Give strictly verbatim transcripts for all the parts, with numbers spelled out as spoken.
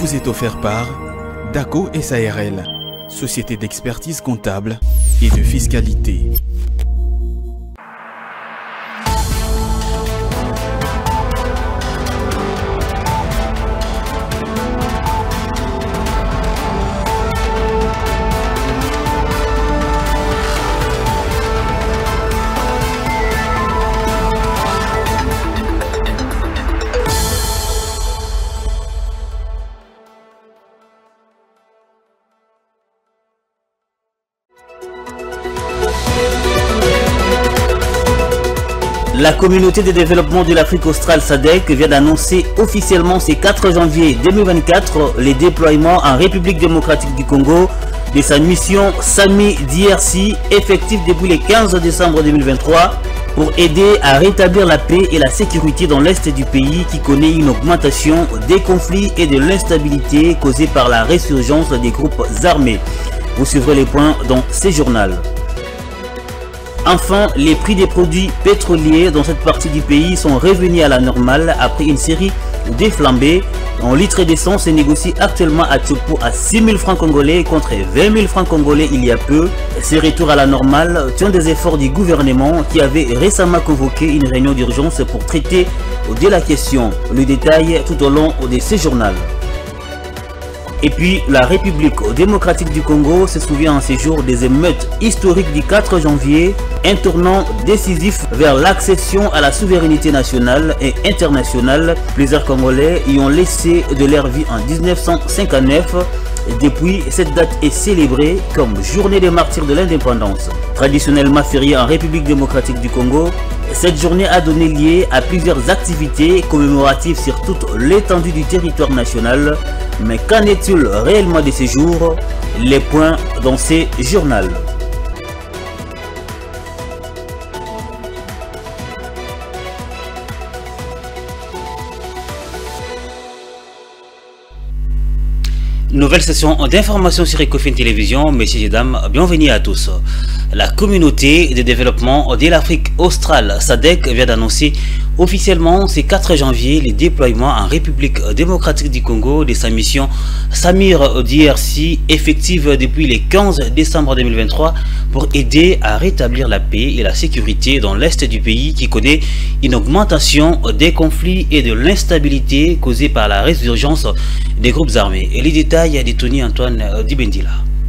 vous est offert par Daco S A R L, société d'expertise comptable et de fiscalité. La communauté de développement de l'Afrique australe S A D C vient d'annoncer officiellement ce quatre janvier deux mille vingt-quatre les déploiements en République démocratique du Congo de sa mission SAMI D R C effective depuis le quinze décembre deux mille vingt-trois pour aider à rétablir la paix et la sécurité dans l'est du pays qui connaît une augmentation des conflits et de l'instabilité causée par la résurgence des groupes armés. Vous suivrez les points dans ce journal. Enfin, les prix des produits pétroliers dans cette partie du pays sont revenus à la normale après une série de flambées. Un litre d'essence est négocié actuellement à Tchopo à six mille francs congolais contre vingt mille francs congolais il y a peu. Ce retour à la normale tient des efforts du gouvernement qui avait récemment convoqué une réunion d'urgence pour traiter de la question. Le détail tout au long de ce journal. Et puis, la République démocratique du Congo se souvient en ces jours des émeutes historiques du quatre janvier, un tournant décisif vers l'accession à la souveraineté nationale et internationale. Plusieurs Congolais y ont laissé de leur vie en mille neuf cent cinquante-neuf. Depuis, cette date est célébrée comme journée des martyrs de l'indépendance. Traditionnellement fériée en République démocratique du Congo, cette journée a donné lieu à plusieurs activités commémoratives sur toute l'étendue du territoire national. Mais qu'en est-il réellement de ces jours? Les points dans ces journaux. Nouvelle session d'information sur Ecofin Télévision. Messieurs et dames, bienvenue à tous. La communauté de développement de l'Afrique australe S A D C vient d'annoncer officiellement ce quatre janvier les déploiements en République démocratique du Congo de sa mission SAMIR D R C effective depuis le quinze décembre deux mille vingt-trois pour aider à rétablir la paix et la sécurité dans l'est du pays qui connaît une augmentation des conflits et de l'instabilité causée par la résurgence des groupes armés. Et les détails de Tony Antoine Dibendila.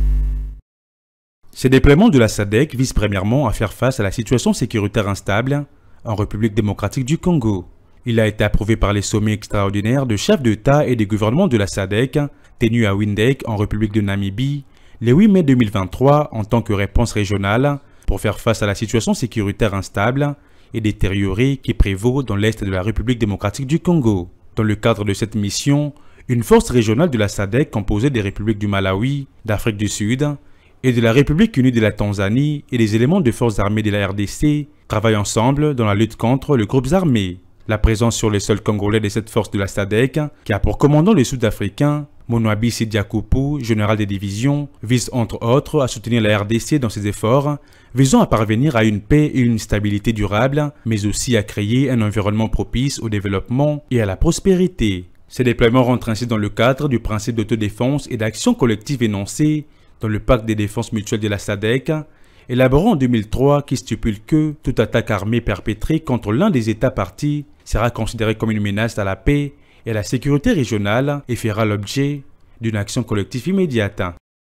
Ces déploiements de la S A D C visent premièrement à faire face à la situation sécuritaire instable en République démocratique du Congo. Il a été approuvé par les sommets extraordinaires de chefs d'État et des gouvernements de la S A D C tenus à Windhoek en République de Namibie le huit mai deux mille vingt-trois en tant que réponse régionale pour faire face à la situation sécuritaire instable et détériorée qui prévaut dans l'est de la République démocratique du Congo. Dans le cadre de cette mission, une force régionale de la S A D C composée des républiques du Malawi, d'Afrique du Sud et de la République unie de la Tanzanie et des éléments de forces armées de la R D C travaillent ensemble dans la lutte contre les groupes armés. La présence sur le sol congolais de cette force de la S A D C, qui a pour commandant le Sud-Africain Monwabi Sidiakupu, général des divisions, vise entre autres à soutenir la R D C dans ses efforts visant à parvenir à une paix et une stabilité durable, mais aussi à créer un environnement propice au développement et à la prospérité. Ces déploiements rentrent ainsi dans le cadre du principe d'autodéfense et d'action collective énoncé dans le pacte de défense mutuelle de la S A D C, élaboré en deux mille trois qui stipule que toute attaque armée perpétrée contre l'un des États partis sera considérée comme une menace à la paix et à la sécurité régionale et fera l'objet d'une action collective immédiate.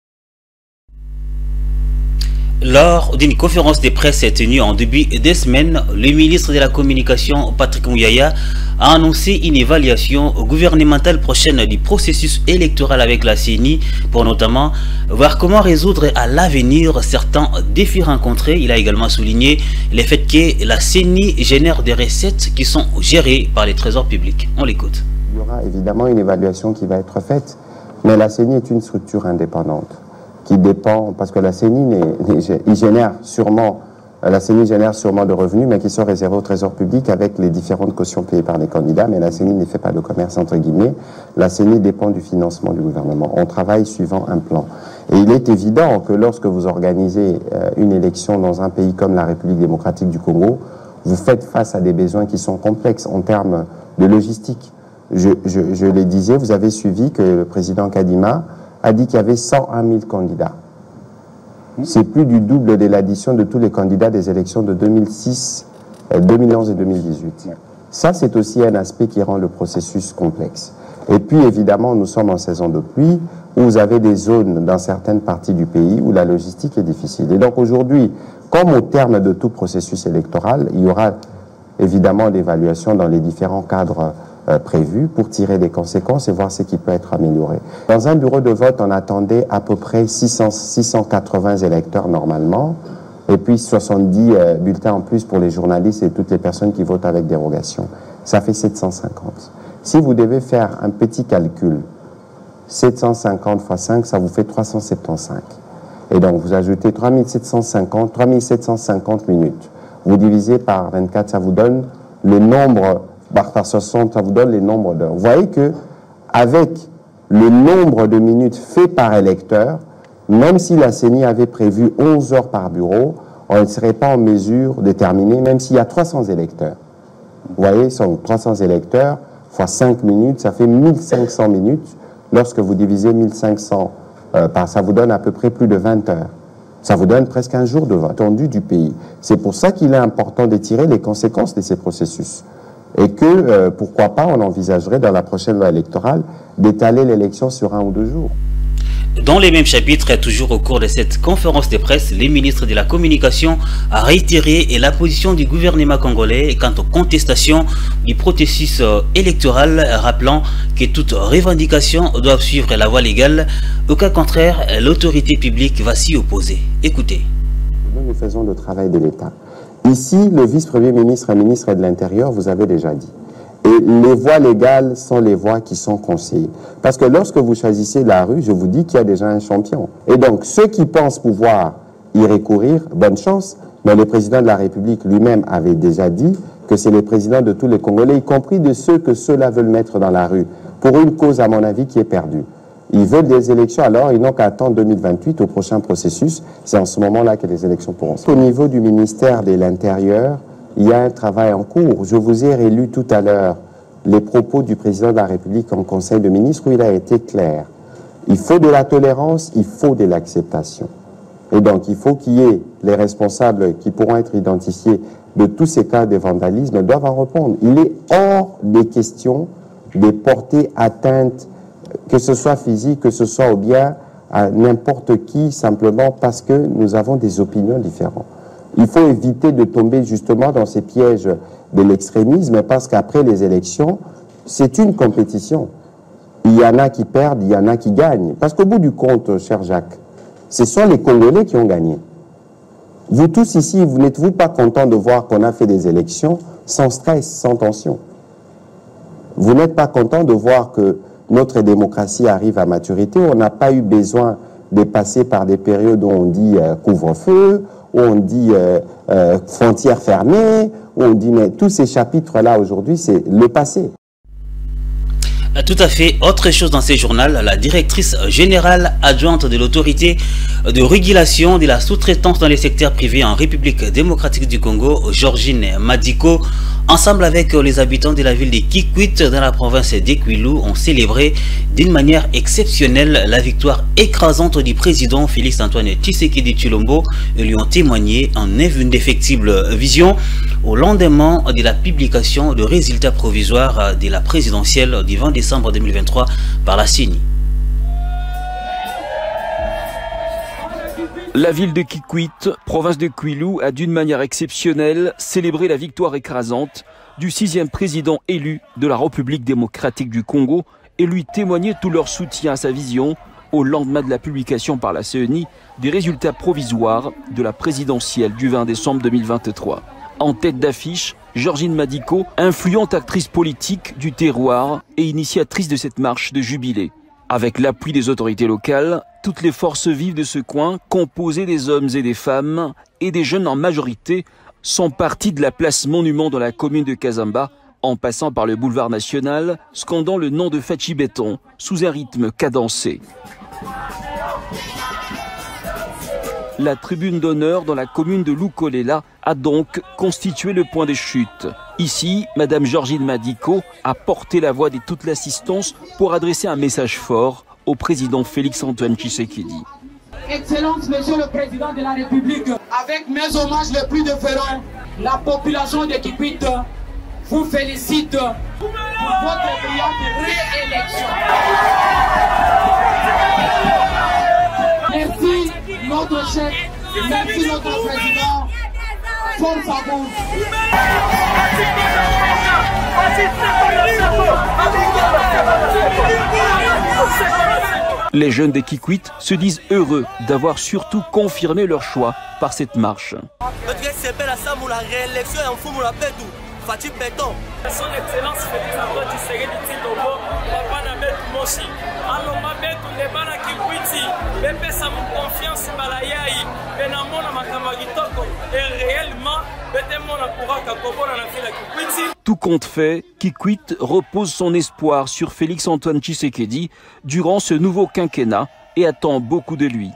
Lors d'une conférence de presse tenue en début de semaine, le ministre de la Communication, Patrick Muyaya, a annoncé une évaluation gouvernementale prochaine du processus électoral avec la C N I pour notamment voir comment résoudre à l'avenir certains défis rencontrés. Il a également souligné le fait que la C N I génère des recettes qui sont gérées par les trésors publics. On l'écoute. Il y aura évidemment une évaluation qui va être faite, mais la C N I est une structure indépendante qui dépend, parce que la C N I, il génère sûrement, la C N I génère sûrement de revenus, mais qui sont réservés au trésor public avec les différentes cautions payées par les candidats, mais la C N I ne fait pas de commerce entre guillemets. La C N I dépend du financement du gouvernement. On travaille suivant un plan. Et il est évident que lorsque vous organisez une élection dans un pays comme la République démocratique du Congo, vous faites face à des besoins qui sont complexes en termes de logistique. je, je, je le disais, vous avez suivi que le président Kadima a dit qu'il y avait cent un mille candidats. C'est plus du double de l'addition de tous les candidats des élections de deux mille six, deux mille onze et deux mille dix-huit. Ça, c'est aussi un aspect qui rend le processus complexe. Et puis, évidemment, nous sommes en saison de pluie, où vous avez des zones dans certaines parties du pays où la logistique est difficile. Et donc aujourd'hui, comme au terme de tout processus électoral, il y aura évidemment d'évaluation dans les différents cadres euh, prévus pour tirer des conséquences et voir ce qui peut être amélioré. Dans un bureau de vote, on attendait à peu près six cents, six cent quatre-vingts électeurs normalement, et puis soixante-dix euh, bulletins en plus pour les journalistes et toutes les personnes qui votent avec dérogation. Ça fait sept cent cinquante. Si vous devez faire un petit calcul, sept cent cinquante fois cinq, ça vous fait trois cent soixante-quinze. Et donc, vous ajoutez trois mille sept cent cinquante, trois mille sept cent cinquante minutes. Vous divisez par vingt-quatre, ça vous donne le nombre, par soixante, ça vous donne les nombres d'heures. Vous voyez que avec le nombre de minutes fait par électeur, même si la C E N I avait prévu onze heures par bureau, on ne serait pas en mesure de terminer, même s'il y a trois cents électeurs. Vous voyez, sont trois cents électeurs, fois cinq minutes, ça fait mille cinq cents minutes. Lorsque vous divisez mille cinq cents euh, par, ça vous donne à peu près plus de vingt heures. Ça vous donne presque un jour de vote attendu du pays. C'est pour ça qu'il est important de tirer les conséquences de ces processus. Et que, euh, pourquoi pas, on envisagerait dans la prochaine loi électorale d'étaler l'élection sur un ou deux jours. Dans les mêmes chapitres, toujours au cours de cette conférence de presse, les ministres de la Communication a réitéré la position du gouvernement congolais quant aux contestations du processus électoral, rappelant que toutes revendications doivent suivre la voie légale. Au cas contraire, l'autorité publique va s'y opposer. Écoutez. Nous faisons le travail de l'État. Ici, le vice-premier ministre et ministre de l'Intérieur, vous avez déjà dit. Et les voies légales sont les voies qui sont conseillées. Parce que lorsque vous choisissez la rue, je vous dis qu'il y a déjà un champion. Et donc, ceux qui pensent pouvoir y recourir, bonne chance. Mais le président de la République lui-même avait déjà dit que c'est le président de tous les Congolais, y compris de ceux que ceux-là veulent mettre dans la rue, pour une cause, à mon avis, qui est perdue. Ils veulent des élections, alors ils n'ont qu'à attendre deux mille vingt-huit au prochain processus. C'est en ce moment-là que les élections pourront se faire. Au niveau du ministère de l'Intérieur, il y a un travail en cours. Je vous ai relu tout à l'heure les propos du président de la République en Conseil de ministres où il a été clair. Il faut de la tolérance, il faut de l'acceptation. Et donc, il faut qu'il y ait les responsables qui pourront être identifiés de tous ces cas de vandalisme doivent en répondre. Il est hors des questions de porter atteinte, que ce soit physique, que ce soit au bien, à n'importe qui, simplement parce que nous avons des opinions différentes. Il faut éviter de tomber justement dans ces pièges de l'extrémisme parce qu'après les élections, c'est une compétition. Il y en a qui perdent, il y en a qui gagnent. Parce qu'au bout du compte, cher Jacques, ce sont les Congolais qui ont gagné. Vous tous ici, vous n'êtes-vous pas contents de voir qu'on a fait des élections sans stress, sans tension? Vous n'êtes pas contents de voir que notre démocratie arrive à maturité? On n'a pas eu besoin de passer par des périodes où on dit euh, couvre-feu, où on dit euh, euh, frontières fermées, où on dit, mais tous ces chapitres-là aujourd'hui, c'est le passé. Tout à fait. Autre chose dans ces journaux, la directrice générale adjointe de l'autorité de régulation de la sous-traitance dans les secteurs privés en République démocratique du Congo, Georgine Madiko, ensemble avec les habitants de la ville de Kikwit dans la province d'Ekwilu, ont célébré d'une manière exceptionnelle la victoire écrasante du président Félix Antoine Tshisekedi Tshilombo et lui ont témoigné en indéfectible vision au lendemain de la publication de résultats provisoires de la présidentielle du vingt décembre deux mille vingt-trois par la C E N I. La ville de Kikwit, province de Kwilu, a d'une manière exceptionnelle célébré la victoire écrasante du sixième président élu de la République démocratique du Congo et lui témoigner tout leur soutien à sa vision au lendemain de la publication par la C E N I des résultats provisoires de la présidentielle du vingt décembre deux mille vingt-trois. En tête d'affiche, Georgine Madiko, influente actrice politique du terroir et initiatrice de cette marche de jubilé. Avec l'appui des autorités locales, toutes les forces vives de ce coin, composées des hommes et des femmes, et des jeunes en majorité, sont partis de la place Monument dans la commune de Kazamba, en passant par le boulevard national, scandant le nom de Fachi Béton, sous un rythme cadencé. La tribune d'honneur dans la commune de Lukolela a donc constitué le point de chute. Ici, Madame Georgine Madiko a porté la voix de toute l'assistance pour adresser un message fort au président Félix-Antoine Tshisekedi. Excellence, Monsieur le Président de la République, avec mes hommages les plus déférents, la population de Kikwit vous félicite pour votre brillante réélection. Merci notre chef, merci notre président, force à vous. Les jeunes des Kikwit se disent heureux d'avoir surtout confirmé leur choix par cette marche. Son Excellence Félix-Antoine Tshisekedi Tshilombo, papa na betu moshi. Aloma betu lebana Kikwiti, bepesa mu confiance balayai, benamona makama kitoko, et réellement betemona kuraka kobona na fila Kikwiti. Tout compte fait, Kikwit repose son espoir sur Félix-Antoine Tshisekedi durant ce nouveau quinquennat et attend beaucoup de lui.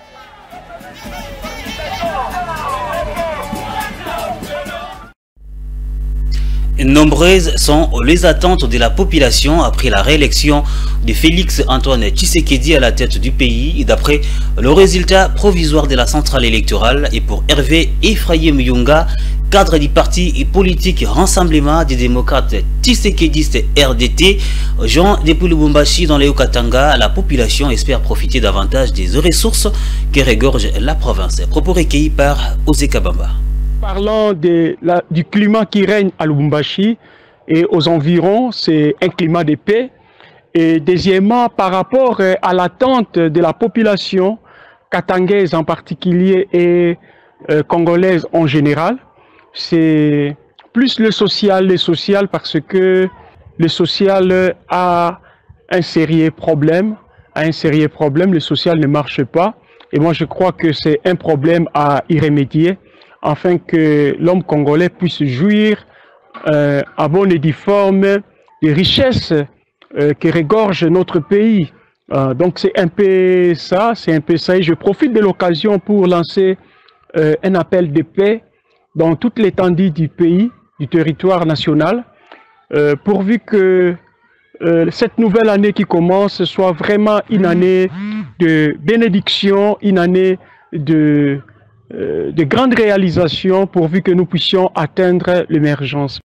Nombreuses sont les attentes de la population après la réélection de Félix-Antoine Tshisekedi à la tête du pays. D'après le résultat provisoire de la centrale électorale, et pour Hervé Ephraim Yunga, cadre du parti politique Rassemblement des démocrates Tshisekedistes R D T, Jean depuis Lubumbashi dans les Haut-Katanga, la population espère profiter davantage des ressources que regorge la province. Propos recueillis par Osé Kabamba. Parlant de la, du climat qui règne à Lubumbashi et aux environs, c'est un climat de paix. Et deuxièmement, par rapport à l'attente de la population katangaise en particulier et euh, congolaise en général, c'est plus le social, le social parce que le social a un sérieux problème, a un sérieux problème, le social ne marche pas. Et moi je crois que c'est un problème à y remédier, afin que l'homme congolais puisse jouir euh, à bonne et due forme des richesses euh, que regorge notre pays. Euh, donc c'est un peu ça, c'est un peu ça. Et je profite de l'occasion pour lancer euh, un appel de paix dans toute l'étendue du pays, du territoire national, euh, pourvu que euh, cette nouvelle année qui commence soit vraiment une année de bénédiction, une année de... Euh, de grandes réalisations pourvu que nous puissions atteindre l'émergence.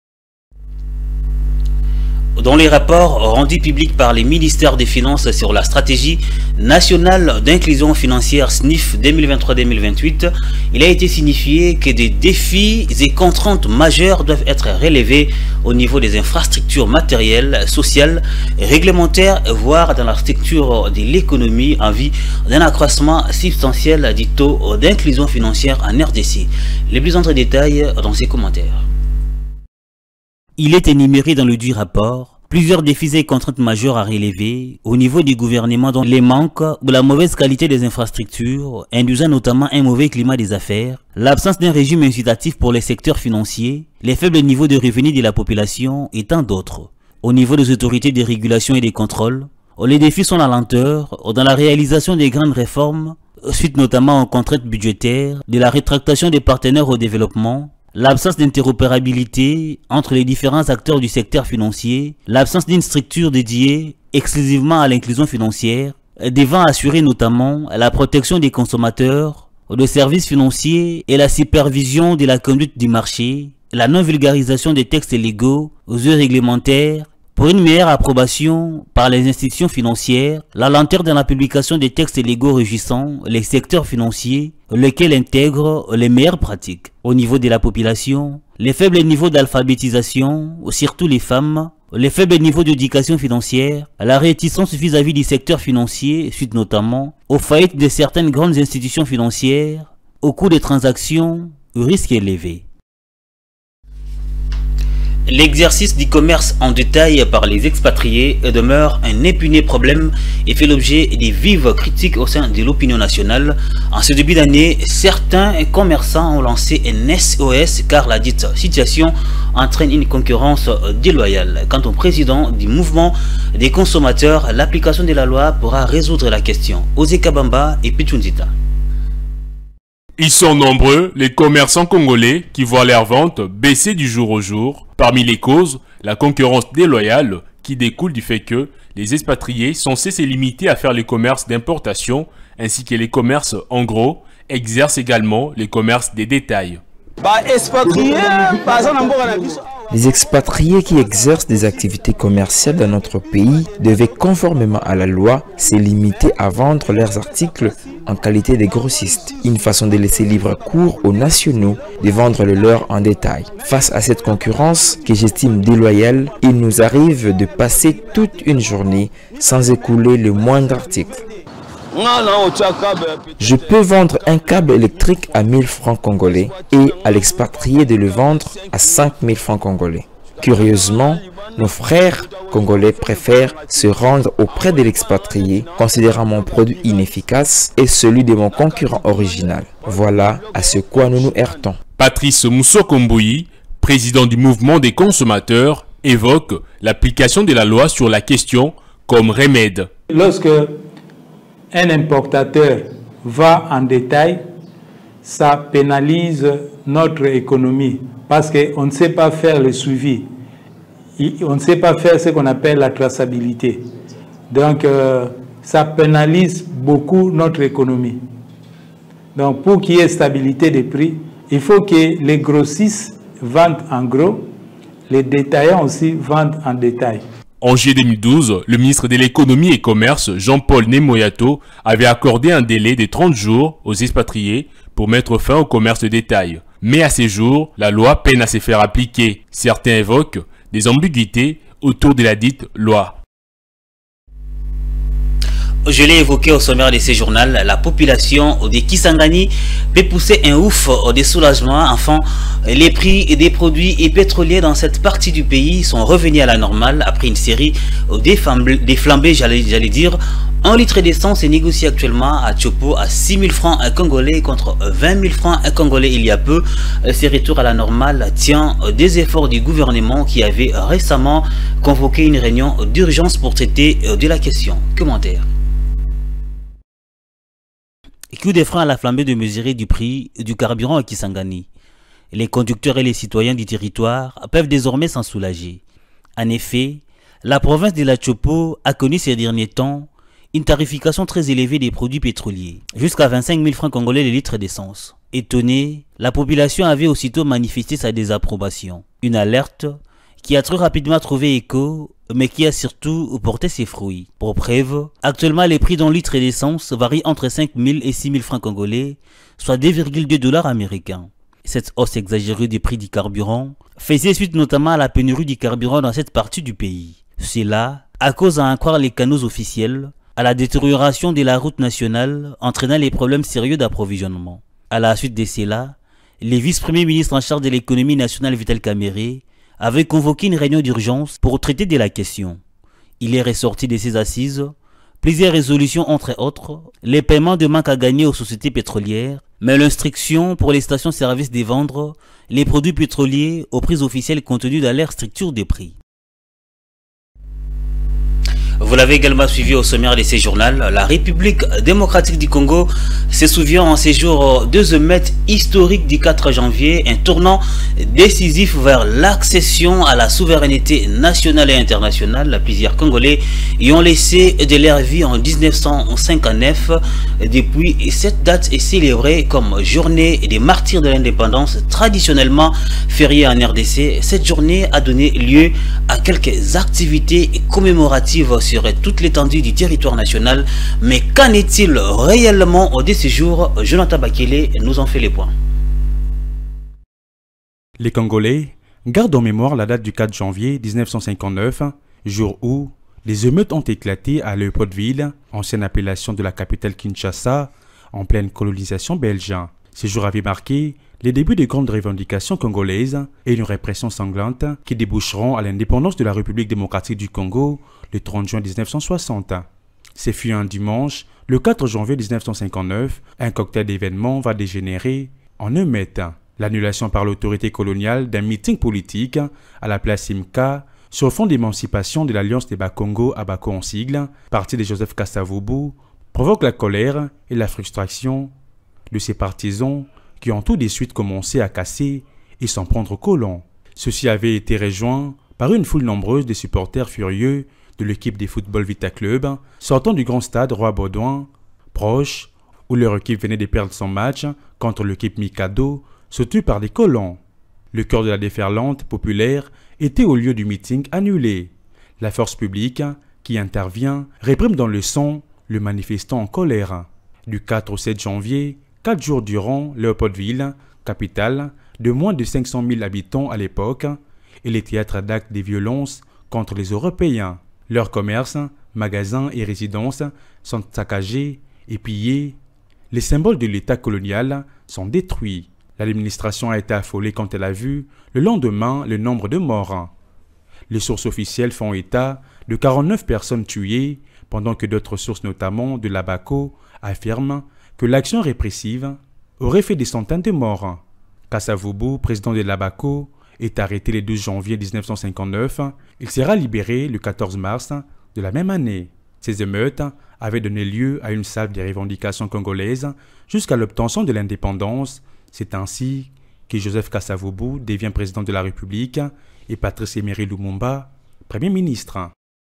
Dans les rapports rendus publics par les ministères des Finances sur la stratégie nationale d'inclusion financière S N I F deux mille vingt-trois deux mille vingt-huit, il a été signifié que des défis et contraintes majeures doivent être relevés au niveau des infrastructures matérielles, sociales, réglementaires, voire dans la structure de l'économie en vue d'un accroissement substantiel du taux d'inclusion financière en R D C. Les plus autres détails dans ces commentaires. Il est énuméré dans le dit rapport plusieurs défis et contraintes majeures à relever au niveau du gouvernement, dont les manques ou la mauvaise qualité des infrastructures, induisant notamment un mauvais climat des affaires, l'absence d'un régime incitatif pour les secteurs financiers, les faibles niveaux de revenus de la population et tant d'autres. Au niveau des autorités de régulation et des contrôles, les défis sont la lenteur dans la réalisation des grandes réformes, suite notamment aux contraintes budgétaires, de la rétractation des partenaires au développement, l'absence d'interopérabilité entre les différents acteurs du secteur financier, l'absence d'une structure dédiée exclusivement à l'inclusion financière, devant assurer notamment la protection des consommateurs, des services financiers et la supervision de la conduite du marché, la non-vulgarisation des textes légaux aux yeux réglementaires, pour une meilleure approbation par les institutions financières, la lenteur dans la publication des textes légaux régissant les secteurs financiers, lesquels intègrent les meilleures pratiques. Au niveau de la population, les faibles niveaux d'alphabétisation, surtout les femmes, les faibles niveaux d'éducation financière, la réticence vis-à-vis du secteur financier, suite notamment aux faillites de certaines grandes institutions financières, au coût des transactions, au risque élevé. L'exercice du commerce en détail par les expatriés demeure un épineux problème et fait l'objet des vives critiques au sein de l'opinion nationale. En ce début d'année, certains commerçants ont lancé un S O S car la dite situation entraîne une concurrence déloyale. Quant au président du mouvement des consommateurs, l'application de la loi pourra résoudre la question. Osé Kabamba et Pichunzita. Ils sont nombreux, les commerçants congolais, qui voient leurs ventes baisser du jour au jour. Parmi les causes, la concurrence déloyale qui découle du fait que les expatriés sont censés limiter à faire les commerces d'importation ainsi que les commerces en gros exercent également les commerces des détails. Les expatriés qui exercent des activités commerciales dans notre pays devaient, conformément à la loi, se limiter à vendre leurs articles en qualité de grossistes. Une façon de laisser libre cours aux nationaux de vendre le leur en détail. Face à cette concurrence que j'estime déloyale, il nous arrive de passer toute une journée sans écouler le moindre article. Je peux vendre un câble électrique à mille francs congolais et à l'expatrié de le vendre à cinq mille francs congolais. Curieusement, nos frères congolais préfèrent se rendre auprès de l'expatrié, considérant mon produit inefficace et celui de mon concurrent original. Voilà à ce quoi nous nous heurtons. Patrice Moussokomboui, président du mouvement des consommateurs, évoque l'application de la loi sur la question comme remède. Lorsque un importateur va en détail, ça pénalise notre économie parce qu'on ne sait pas faire le suivi. On ne sait pas faire ce qu'on appelle la traçabilité. Donc, euh, ça pénalise beaucoup notre économie. Donc, pour qu'il y ait stabilité des prix, il faut que les grossistes vendent en gros, les détaillants aussi vendent en détail. En juillet deux mille douze, le ministre de l'économie et commerce, Jean-Paul Nemoyato, avait accordé un délai de trente jours aux expatriés pour mettre fin au commerce de détail. Mais à ces jours, la loi peine à se faire appliquer. Certains évoquent des ambiguïtés autour de la dite loi. Je l'ai évoqué au sommaire de ce journal, la population de Kisangani peut pousser un ouf de soulagement. Enfin, les prix des produits pétroliers dans cette partie du pays sont revenus à la normale après une série de flambées, j'allais dire. Un litre d'essence est négocié actuellement à Tchopo à six mille francs congolais contre vingt mille francs congolais il y a peu. Ce retour à la normale tient des efforts du gouvernement qui avait récemment convoqué une réunion d'urgence pour traiter de la question. Commentaire. Coup de frein à la flambée de mesurer du prix du carburant à Kisangani. Les conducteurs et les citoyens du territoire peuvent désormais s'en soulager. En effet, la province de la Tchopo a connu ces derniers temps une tarification très élevée des produits pétroliers, jusqu'à vingt-cinq mille francs congolais le litre d'essence. Étonnée, la population avait aussitôt manifesté sa désapprobation. Une alerte qui a très rapidement trouvé écho, mais qui a surtout porté ses fruits. Pour preuve, actuellement les prix d'un litre d'essence varient entre cinq mille et six mille francs congolais, soit deux virgule deux dollars américains. Cette hausse exagérée du prix du carburant faisait suite notamment à la pénurie du carburant dans cette partie du pays. Cela à cause à en croire les canaux officiels, à la détérioration de la route nationale entraînant les problèmes sérieux d'approvisionnement. À la suite de cela, les vice-premiers ministres en charge de l'économie nationale Vital Kamerhe avait convoqué une réunion d'urgence pour traiter de la question. Il est ressorti de ces assises plusieurs résolutions, entre autres, les paiements de manque à gagner aux sociétés pétrolières, mais l'instruction pour les stations-service de vendre les produits pétroliers aux prix officiels contenus dans leur structure de prix. Vous l'avez également suivi au sommaire de ces journaux. La République démocratique du Congo se souvient en ces jours de ce mètre historique du quatre janvier, un tournant décisif vers l'accession à la souveraineté nationale et internationale. Plusieurs Congolais y ont laissé de leur vie en mille neuf cent cinquante-neuf. Depuis, cette date est célébrée comme journée des martyrs de l'indépendance, traditionnellement fériée en R D C. Cette journée a donné lieu à quelques activités commémoratives sur toute l'étendue du territoire national. Mais qu'en est-il réellement de ces jours? Jonathan Bakele nous en fait les points. Les Congolais gardent en mémoire la date du quatre janvier mille neuf cent cinquante-neuf, jour où les émeutes ont éclaté à Léopoldville, ancienne appellation de la capitale Kinshasa, en pleine colonisation belge. Ce jour avait marqué les débuts des grandes revendications congolaises et une répression sanglante qui déboucheront à l'indépendance de la République démocratique du Congo le trente juin mille neuf cent soixante. Ce fut un dimanche, le quatre janvier mille neuf cent cinquante-neuf, un cocktail d'événements va dégénérer en émeute. L'annulation par l'autorité coloniale d'un meeting politique à la place Simca sur fond d'émancipation de l'Alliance des Bas-Congo à Bako en sigle, parti de Joseph Kasavubu, provoque la colère et la frustration de ses partisans qui ont tout de suite commencé à casser et s'en prendre aux colons. Ceci avait été rejoint par une foule nombreuse de supporters furieux de l'équipe de football Vita Club, sortant du grand stade Roi-Baudouin, proche, où leur équipe venait de perdre son match contre l'équipe Mikado, soutenue par des colons. Le cœur de la déferlante populaire était au lieu du meeting annulé. La force publique, qui intervient, réprime dans le sang le manifestant en colère. Du quatre au sept janvier, quatre jours durant, Léopoldville, capitale de moins de cinq cent mille habitants à l'époque, est le théâtre d'actes de violences contre les Européens. Leurs commerces, magasins et résidences sont saccagés et pillés. Les symboles de l'État colonial sont détruits. L'administration a été affolée quand elle a vu, le lendemain, le nombre de morts. Les sources officielles font état de quarante-neuf personnes tuées, pendant que d'autres sources, notamment de l'Abaco, affirment que l'action répressive aurait fait des centaines de morts. Kasavubu, président de l'Abaco, est arrêté le douze janvier mille neuf cent cinquante-neuf. Il sera libéré le quatorze mars de la même année. Ces émeutes avaient donné lieu à une salve des revendications congolaises jusqu'à l'obtention de l'indépendance. C'est ainsi que Joseph Kasavubu devient président de la République et Patrice Emery Lumumba, Premier ministre.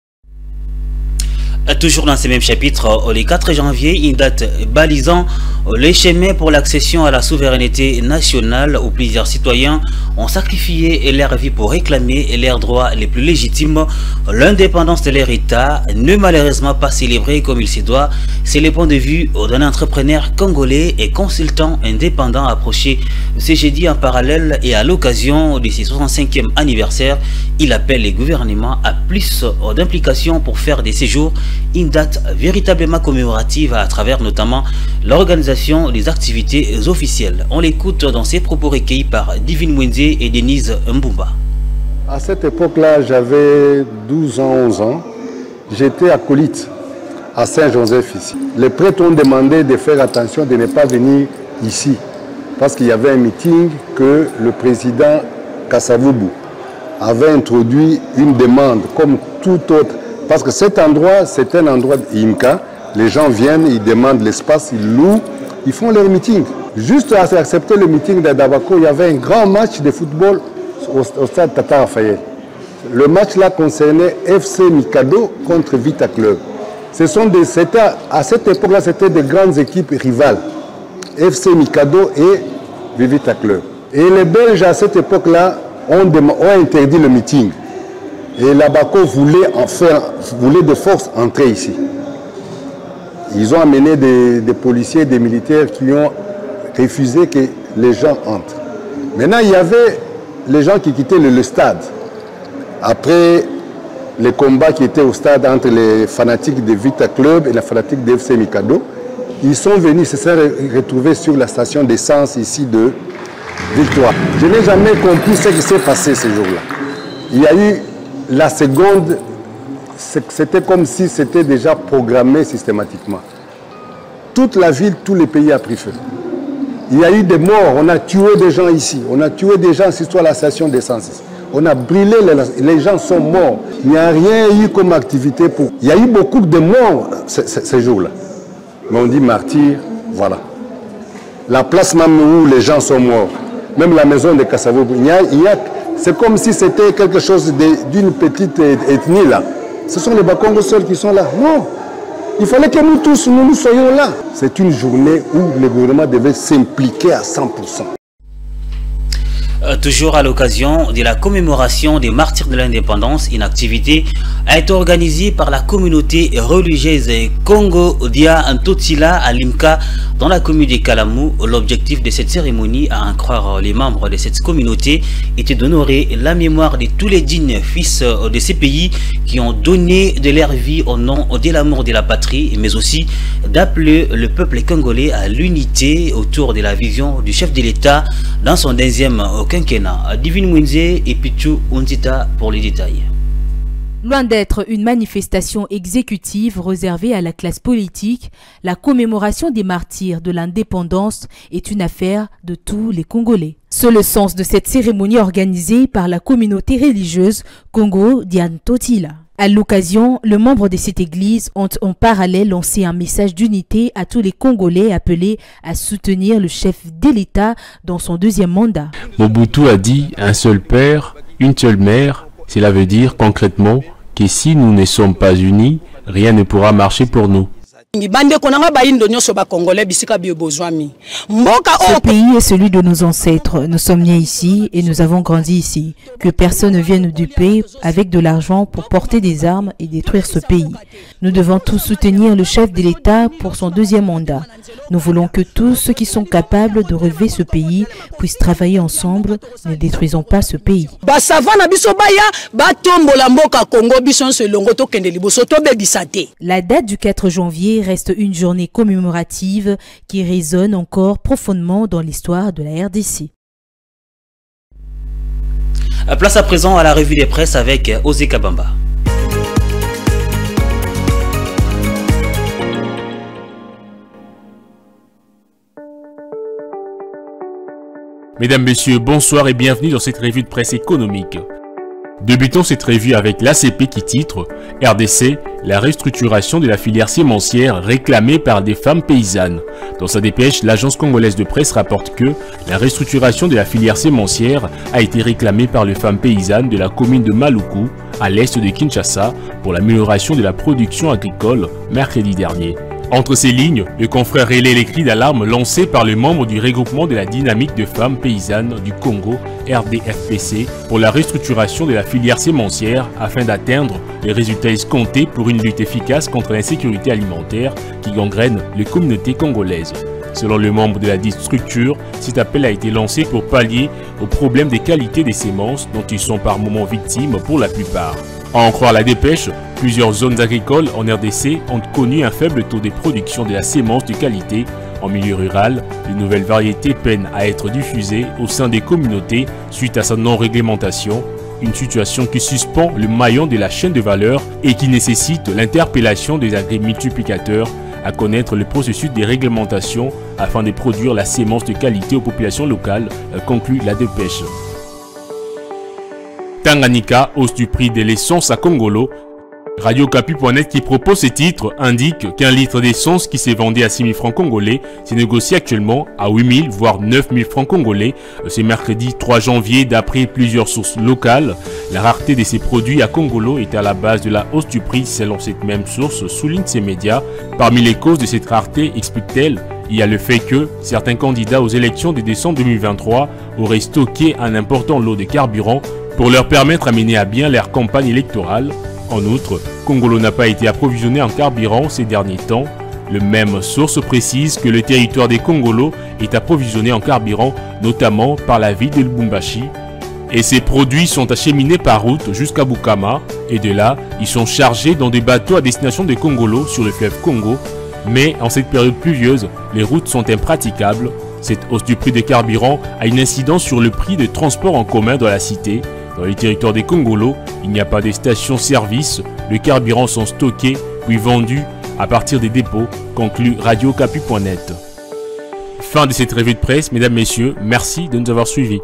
Toujours dans ce même chapitre, le quatre janvier, une date balisant les chemins pour l'accession à la souveraineté nationale où plusieurs citoyens ont sacrifié leur vie pour réclamer leurs droits les plus légitimes. L'indépendance de leur État n'est malheureusement pas célébrée comme il se doit. C'est le point de vue d'un entrepreneur congolais et consultant indépendant approché ce jeudi en parallèle et à l'occasion de ses soixante-cinquième anniversaire. Il appelle les gouvernements à plus d'implication pour faire des séjours une date véritablement commémorative à travers notamment l'organisation des activités officielles. On l'écoute dans ses propos recueillis par Divine Mwenze et Denise Mbumba. À cette époque-là, j'avais douze ans, onze ans. J'étais acolyte à Saint-Joseph ici. Les prêtres ont demandé de faire attention de ne pas venir ici parce qu'il y avait un meeting que le président Kasavubu avait introduit une demande comme tout autre. Parce que cet endroit, c'est un endroit d'Imka. Les gens viennent, ils demandent l'espace, ils louent, ils font leur meeting. Juste à accepter le meeting d'Adabako, il y avait un grand match de football au, au stade Tata Raphaël. Le match-là concernait F C Mikado contre Vita Club. Ce sont des, c'était, à cette époque-là, c'était des grandes équipes rivales. F C Mikado et Vita Club. Et les Belges, à cette époque-là, ont, ont interdit le meeting. Et l'Abaco voulait en faire, voulait de force entrer ici. Ils ont amené des, des policiers, des militaires qui ont refusé que les gens entrent. Maintenant, il y avait les gens qui quittaient le, le stade. Après les combats qui étaient au stade entre les fanatiques de Vita Club et les fanatiques de F C Mikado, ils sont venus, se sont retrouvés sur la station d'essence ici de Victoire. Je n'ai jamais compris ce qui s'est passé ce jour-là. Il y a eu la seconde, c'était comme si c'était déjà programmé systématiquement. Toute la ville, tous les pays a pris feu. Il y a eu des morts, on a tué des gens ici, on a tué des gens sur la station d'essence. On a brûlé, les, les gens sont morts. Il n'y a rien eu comme activité pour... Il y a eu beaucoup de morts ces, ces, ces jours-là. Mais on dit martyr, voilà. La place même où les gens sont morts, même la maison de Kasavubu, il y a... Il y a c'est comme si c'était quelque chose d'une petite ethnie là. Ce sont les Bakongo seuls qui sont là. Non. Il fallait que nous tous, nous, nous soyons là. C'est une journée où le gouvernement devait s'impliquer à cent pour cent. Euh, toujours à l'occasion de la commémoration des martyrs de l'indépendance, une activité a été organisée par la communauté religieuse Congo Dia Ntotila à Limka dans la commune de Kalamou. L'objectif de cette cérémonie, à en croire les membres de cette communauté, était d'honorer la mémoire de tous les dignes fils de ces pays qui ont donné de leur vie au nom de l'amour de la patrie, mais aussi d'appeler le peuple congolais à l'unité autour de la vision du chef de l'État dans son deuxième quinquennat. Divine Mwenze et Pichu Untita pour les détails. Loin d'être une manifestation exécutive réservée à la classe politique, la commémoration des martyrs de l'indépendance est une affaire de tous les Congolais. C'est le sens de cette cérémonie organisée par la communauté religieuse Congo Dia Ntotila. À l'occasion, le membre de cette église ont en parallèle lancé un message d'unité à tous les Congolais appelés à soutenir le chef de l'État dans son deuxième mandat. Mobutu a dit un seul père, une seule mère. Cela veut dire concrètement que si nous ne sommes pas unis, rien ne pourra marcher pour nous. Ce pays est celui de nos ancêtres. Nous sommes nés ici et nous avons grandi ici. Que personne ne vienne nous duper avec de l'argent pour porter des armes et détruire ce pays. Nous devons tous soutenir le chef de l'État pour son deuxième mandat. Nous voulons que tous ceux qui sont capables de relever ce pays puissent travailler ensemble. Ne détruisons pas ce pays. La date du quatre janvier reste une journée commémorative qui résonne encore profondément dans l'histoire de la R D C. Place à présent à la revue des presses avec Osé Kabamba. Mesdames, Messieurs, bonsoir et bienvenue dans cette revue de presse économique. Débutons cette revue avec l'A C P qui titre « R D C, la restructuration de la filière sémencière réclamée par des femmes paysannes ». Dans sa dépêche, l'agence congolaise de presse rapporte que la restructuration de la filière sémencière a été réclamée par les femmes paysannes de la commune de Maluku, à l'est de Kinshasa, pour l'amélioration de la production agricole mercredi dernier. Entre ces lignes, le confrère relaie les cris d'alarme lancés par les membres du regroupement de la dynamique de femmes paysannes du Congo, R D F P C, pour la restructuration de la filière sémencière afin d'atteindre les résultats escomptés pour une lutte efficace contre l'insécurité alimentaire qui gangrène les communautés congolaises. Selon le membre de la dite structure, cet appel a été lancé pour pallier aux problèmes des qualités des semences dont ils sont par moments victimes pour la plupart. À en croire la dépêche, plusieurs zones agricoles en R D C ont connu un faible taux de production de la sémence de qualité. En milieu rural, de nouvelles variétés peinent à être diffusées au sein des communautés suite à sa non-réglementation, une situation qui suspend le maillon de la chaîne de valeur et qui nécessite l'interpellation des agri-multiplicateurs à connaître le processus de réglementation afin de produire la sémence de qualité aux populations locales, conclut la dépêche. Tanganyika, hausse du prix de l'essence à Congolo. Radio Okapi point net qui propose ce titre indique qu'un litre d'essence qui s'est vendu à six mille francs congolais s'est négocié actuellement à huit mille voire neuf mille francs congolais. C'est mercredi trois janvier d'après plusieurs sources locales. La rareté de ces produits à Congolo est à la base de la hausse du prix selon cette même source, souligne ces médias. Parmi les causes de cette rareté, explique-t-elle, il y a le fait que certains candidats aux élections de décembre deux mille vingt-trois auraient stocké un important lot de carburant pour leur permettre à mener à bien leur campagne électorale. En outre, Congolo n'a pas été approvisionné en carburant ces derniers temps. Le même source précise que le territoire des Congolo est approvisionné en carburant, notamment par la ville de Lubumbashi. Et ces produits sont acheminés par route jusqu'à Bukama, et de là, ils sont chargés dans des bateaux à destination des Congolo sur le fleuve Congo. Mais en cette période pluvieuse, les routes sont impraticables. Cette hausse du prix des carburants a une incidence sur le prix de transport en commun dans la cité. Dans les territoires des Congolo, il n'y a pas de stations-service, les carburants sont stockés puis vendus à partir des dépôts, conclut Radio Okapi point net. Fin de cette revue de presse, mesdames, messieurs, merci de nous avoir suivis.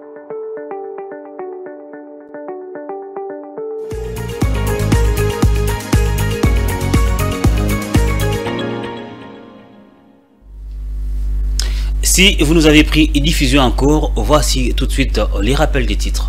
Si vous nous avez pris diffusion encore, voici tout de suite les rappels des titres.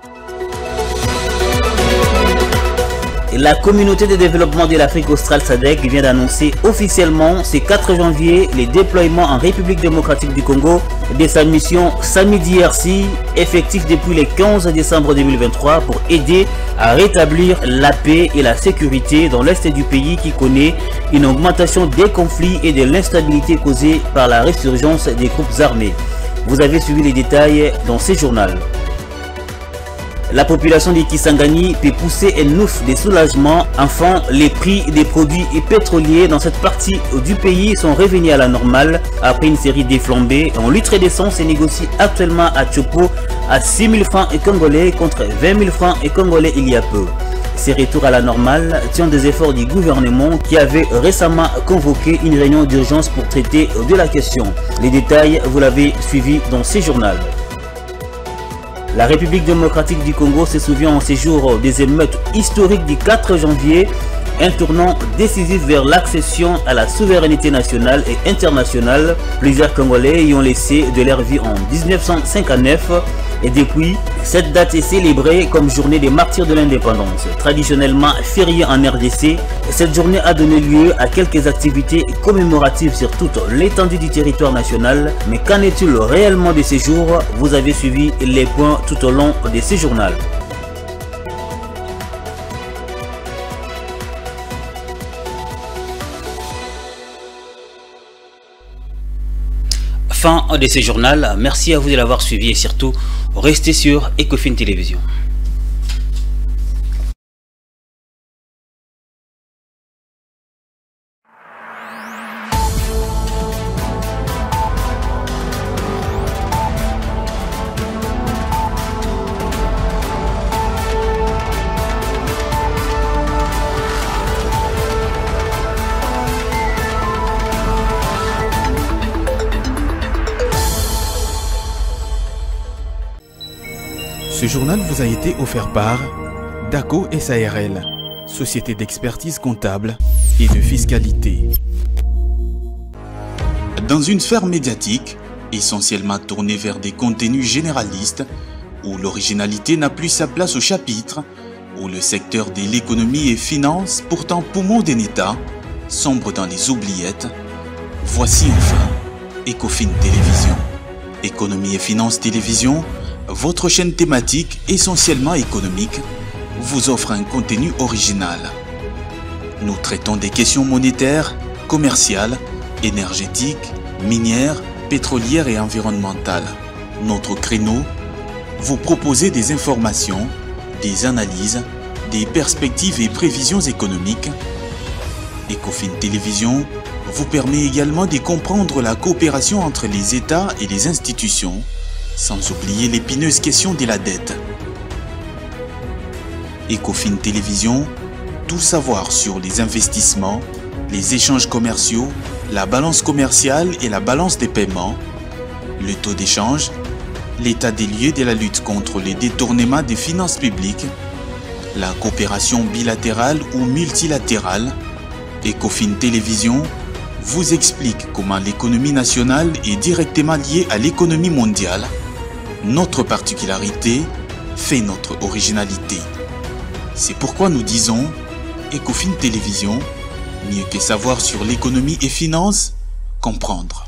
La communauté de développement de l'Afrique australe S A D C vient d'annoncer officiellement ce quatre janvier les déploiements en République démocratique du Congo de sa mission Sami D R C, effectif depuis le quinze décembre deux mille vingt-trois pour aider à rétablir la paix et la sécurité dans l'est du pays qui connaît une augmentation des conflits et de l'instabilité causée par la résurgence des groupes armés. Vous avez suivi les détails dans ce journal. La population de Kisangani peut pousser un ouf de soulagement. Enfin, les prix des produits pétroliers dans cette partie du pays sont revenus à la normale après une série déflambée. Un litre d'essence est négocié actuellement à Tchopo à six mille francs congolais contre vingt mille francs congolais il y a peu. Ces retours à la normale tiennent des efforts du gouvernement qui avait récemment convoqué une réunion d'urgence pour traiter de la question. Les détails, vous l'avez suivi dans ce journal. La République démocratique du Congo se souvient en ces jours des émeutes historiques du quatre janvier, un tournant décisif vers l'accession à la souveraineté nationale et internationale. Plusieurs Congolais y ont laissé de leur vie en mille neuf cent cinquante-neuf et depuis, cette date est célébrée comme journée des martyrs de l'indépendance. Traditionnellement fériée en R D C, cette journée a donné lieu à quelques activités commémoratives sur toute l'étendue du territoire national. Mais qu'en est-il réellement de ces jours? Vous avez suivi les points tout au long de ce journal. Fin de ce journal, merci à vous de l'avoir suivi et surtout restez sur Ecofin Télévision. Ce journal vous a été offert par Daco S A R L, société d'expertise comptable et de fiscalité. Dans une sphère médiatique, essentiellement tournée vers des contenus généralistes, où l'originalité n'a plus sa place au chapitre, où le secteur de l'économie et finance, pourtant poumon d'un État, sombre dans les oubliettes, voici enfin Ecofin Télévision. Économie et finance télévision, votre chaîne thématique essentiellement économique, vous offre un contenu original. Nous traitons des questions monétaires, commerciales, énergétiques, minières, pétrolières et environnementales. Notre créneau, vous proposer des informations, des analyses, des perspectives et prévisions économiques. Ecofin Télévision vous permet également de comprendre la coopération entre les États et les institutions, sans oublier l'épineuse question de la dette. Ecofin Télévision, tout savoir sur les investissements, les échanges commerciaux, la balance commerciale et la balance des paiements, le taux d'échange, l'état des lieux de la lutte contre les détournements des finances publiques, la coopération bilatérale ou multilatérale. Ecofin Télévision vous explique comment l'économie nationale est directement liée à l'économie mondiale. Notre particularité fait notre originalité. C'est pourquoi nous disons Ecofin Télévision, mieux que savoir sur l'économie et finances, comprendre.